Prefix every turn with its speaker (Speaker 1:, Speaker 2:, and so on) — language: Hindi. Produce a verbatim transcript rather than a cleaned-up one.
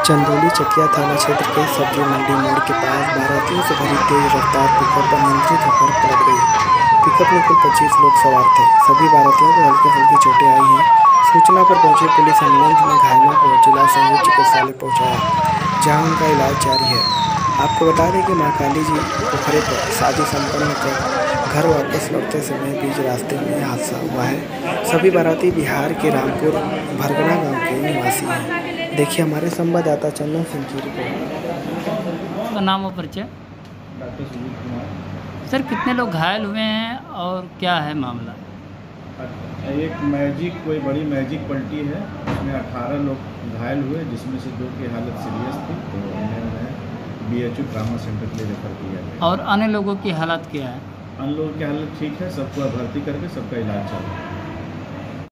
Speaker 1: चंदौली चकिया थाना क्षेत्र के सब्जी मंडी मोड़ के पास बारातियों से भरी तेज रफ्तार पिकअप अनियंत्रित होकर पलट गई। पिकअप में कुल पच्चीस लोग सवार थे। सभी बारातियों को हल्की फुल्की चोटें आई हैं। सूचना पर पहुंची पुलिस एम्बुलेंस में घायलों को जिला संयुक्त चिकित्सालय पहुंचाया, जहां उनका इलाज जारी है। आपको बता दें कि मां काली जी पोखरे पर शादी संपन्न कर घर वापस लौटते समय बीच रास्ते में हादसा हुआ है। सभी बाराती बिहार के रामपुर भरगना गांव के निवासी हैं। देखिए हमारे संवाददाता चंदन सिंह की रिपोर्ट।
Speaker 2: का नाम और परिचय।
Speaker 3: डॉक्टर सुजीत कुमार।
Speaker 2: सर कितने लोग घायल हुए हैं और क्या है मामला?
Speaker 3: एक मैजिक कोई बड़ी मैजिक पलटी है, उसमें अठारह लोग घायल हुए, जिसमें से दो की हालत सीरियस थी, तो उन्हें B H U trauma centre के लिए रेफर किया गया।
Speaker 2: और अन्य लोगों की हालत क्या है?
Speaker 3: अन्य लोगों की हालत ठीक है, सबको भर्ती करके सबका इलाज चल रहा है।